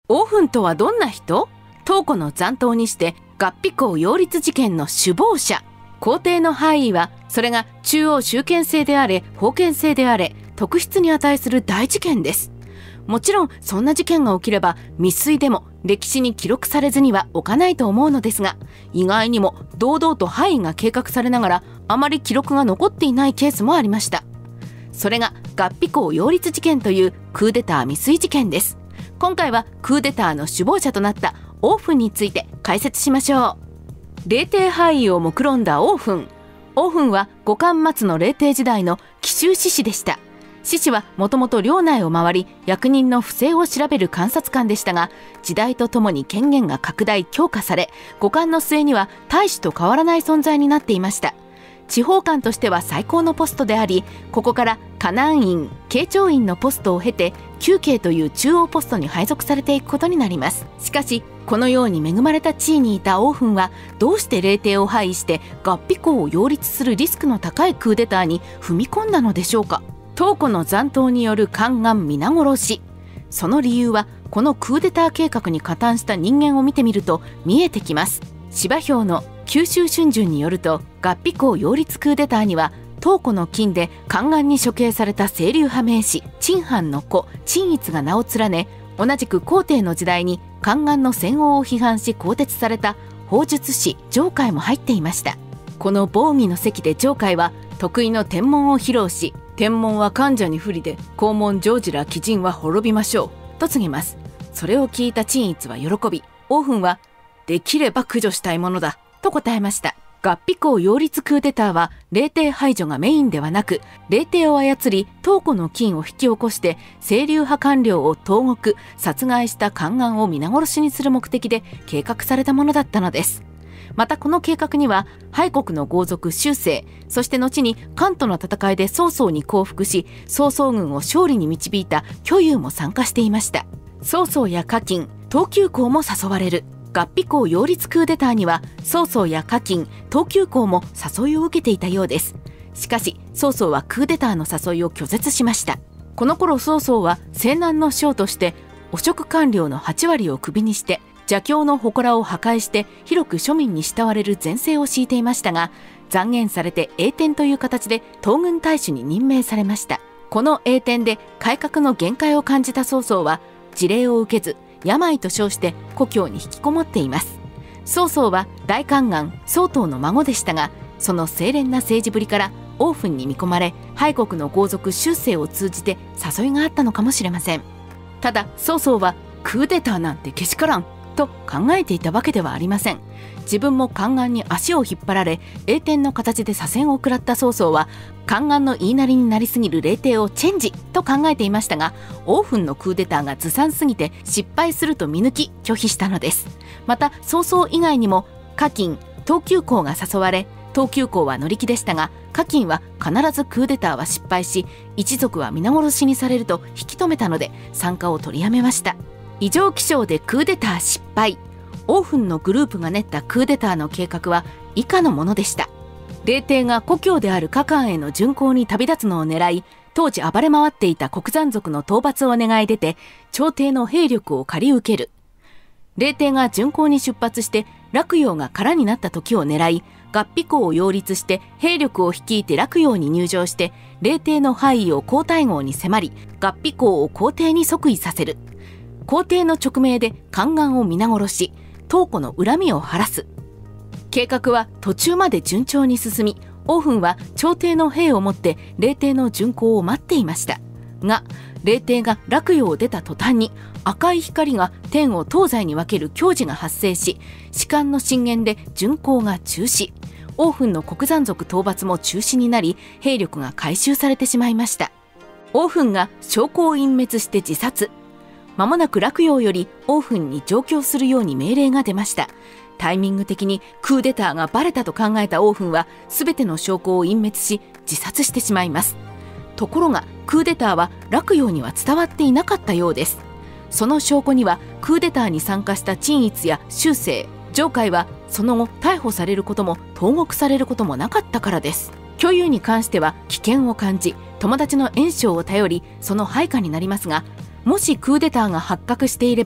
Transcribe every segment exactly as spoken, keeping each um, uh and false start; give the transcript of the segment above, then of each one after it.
オーフンとはどんな人？東湖の残党にして合肥港擁立事件の首謀者。皇帝の敗位は、それが中央集権制であれ封建制であれ特筆に値する大事件です。もちろんそんな事件が起きれば未遂でも歴史に記録されずにはおかないと思うのですが、意外にも堂々と敗位が計画されながらあまり記録が残っていないケースもありました。それが合肥港擁立事件というクーデター未遂事件です。今回はクーデターの首謀者となったオーフンについて解説しましょう。霊帝敗位を目論んだオーフン。オーフンは後漢末の霊帝時代の紀州志士でした。志士はもともと領内を回り役人の不正を調べる監察官でしたが、時代とともに権限が拡大強化され、後漢の末には大使と変わらない存在になっていました。地方官としては最高のポストであり、ここから河南院、慶長院のポストを経て宮慶という中央ポストに配属されていくことになります。しかしこのように恵まれた地位にいたオーフンは、どうして霊帝を廃位して合肥港を擁立するリスクの高いクーデターに踏み込んだのでしょうか。東湖の残党による宦官皆殺し。その理由はこのクーデター計画に加担した人間を見てみると見えてきます。司馬評の九州春秋によると、合肥港擁立クーデターには東湖の金で宦官に処刑された清流派名士陳範の子陳一が名を連ね、同じく皇帝の時代に宦官の専横を批判し更迭された砲術師上海も入っていました。この防御の席で上海は得意の天文を披露し、天文は患者に不利で肛門常時ら鬼人は滅びましょうと告げます。それを聞いた陳一は喜び、オーフンはできれば駆除したいものだと答えました。合肥港擁立クーデターは霊帝排除がメインではなく、霊帝を操り東湖の金を引き起こして清流派官僚を投獄殺害した宦官を皆殺しにする目的で計画されたものだったのです。またこの計画には廃国の豪族周成、そして後に関との戦いで曹操に降伏し曹操軍を勝利に導いた許由も参加していました。曹操や家金、東急行も誘われる。合肥港擁立クーデターには曹操や家金、東急行も誘いを受けていたようです。しかし曹操はクーデターの誘いを拒絶しました。この頃曹操は西南の将として汚職官僚のはち割をクビにして邪教の祠を破壊して広く庶民に慕われる前世を敷いていましたが、讒言されて栄転という形で東軍大使に任命されました。この栄転で改革の限界を感じた曹操は辞令を受けず病と称して故郷に引きこもっています。曹操は大宦官曹洞の孫でしたが、その清廉な政治ぶりからオーフンに見込まれ、廃国の豪族周成を通じて誘いがあったのかもしれません。ただ曹操はクーデターなんてけしからんと考えていたわけではありません。自分も宦官に足を引っ張られ栄転の形で左遷を食らった曹操は、宦官の言いなりになりすぎる霊帝をチェンジと考えていましたが、オーフンのクーデターがずさんすぎて失敗すると見抜き拒否したのです。また曹操以外にも家金、東急行が誘われ、東急行は乗り気でしたが、家金は必ずクーデターは失敗し一族は皆殺しにされると引き止めたので参加を取りやめました。異常気象でクーデター失敗。オーフンのグループが練ったクーデターの計画は以下のものでした。霊帝が故郷である加漢への巡行に旅立つのを狙い、当時暴れ回っていた国山族の討伐を願い出て朝廷の兵力を借り受ける。霊帝が巡行に出発して洛陽が空になった時を狙い、合肥港を擁立して兵力を率いて洛陽に入城して霊帝の敗位を皇太后に迫り、合肥港を皇帝に即位させる。皇帝の勅命で宦官を皆殺し、東湖の恨みを晴らす。計画は途中まで順調に進み、オーフンは朝廷の兵をもって霊帝の巡行を待っていましたが、霊帝が洛陽を出た途端に赤い光が天を東西に分ける矜持が発生し、士官の進言で巡行が中止。オーフンの国山族討伐も中止になり、兵力が回収されてしまいました。オーフンが証拠を隠滅して自殺。間もなく洛陽よりオーフンに上京するように命令が出ました。タイミング的にクーデターがバレたと考えたオーフンは全ての証拠を隠滅し自殺してしまいます。ところがクーデターは洛陽には伝わっていなかったようです。その証拠にはクーデターに参加した陳一や周成、上海はその後逮捕されることも投獄されることもなかったからです。許由に関しては危険を感じ、友達の袁紹を頼りその配下になりますが、もしクーデターが発覚していれば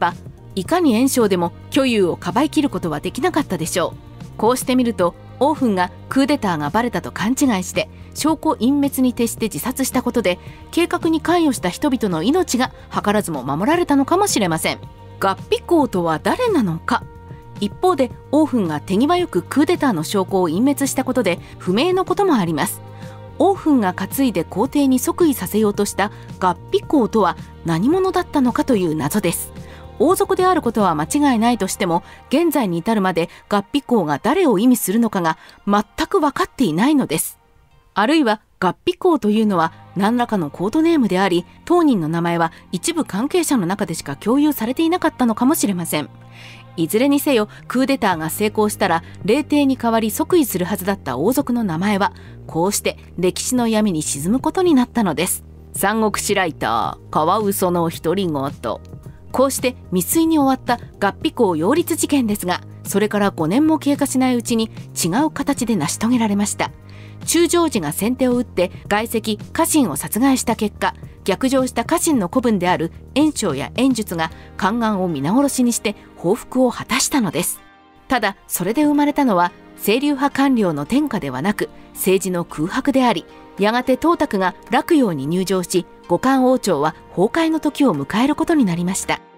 いかに袁紹でも巨有をかばいきることはできなかったでしょう。こうしてみると王憤がクーデターがバレたと勘違いして証拠隠滅に徹して自殺したことで、計画に関与した人々の命が図らずも守られたのかもしれません。合肥公とは誰なのか。一方で王憤が手際よくクーデターの証拠を隠滅したことで不明のこともあります。王憤が担いで皇帝に即位させようとした合肥公とは何者だったのかという謎です。王族であることは間違いないとしても、現在に至るまで合肥公が誰を意味するのかが全く分かっていないのです。あるいは合肥公というのは何らかのコードネームであり、当人の名前は一部関係者の中でしか共有されていなかったのかもしれません。いずれにせよクーデターが成功したら霊帝に代わり即位するはずだった王族の名前はこうして歴史の闇に沈むことになったのです。三国志ライターカワウソの独り言。こうして未遂に終わった合肥公擁立事件ですが、それからごねんも経過しないうちに違う形で成し遂げられました。中将寺が先手を打って外戚家臣を殺害した結果、逆上した家臣の子分である袁紹や袁術が宦官を皆殺しにして報復を果たしたのです。ただそれで生まれたのは清流派官僚の天下ではなく政治の空白であり、やがて董卓が洛陽に入城し、後漢王朝は崩壊の時を迎えることになりました。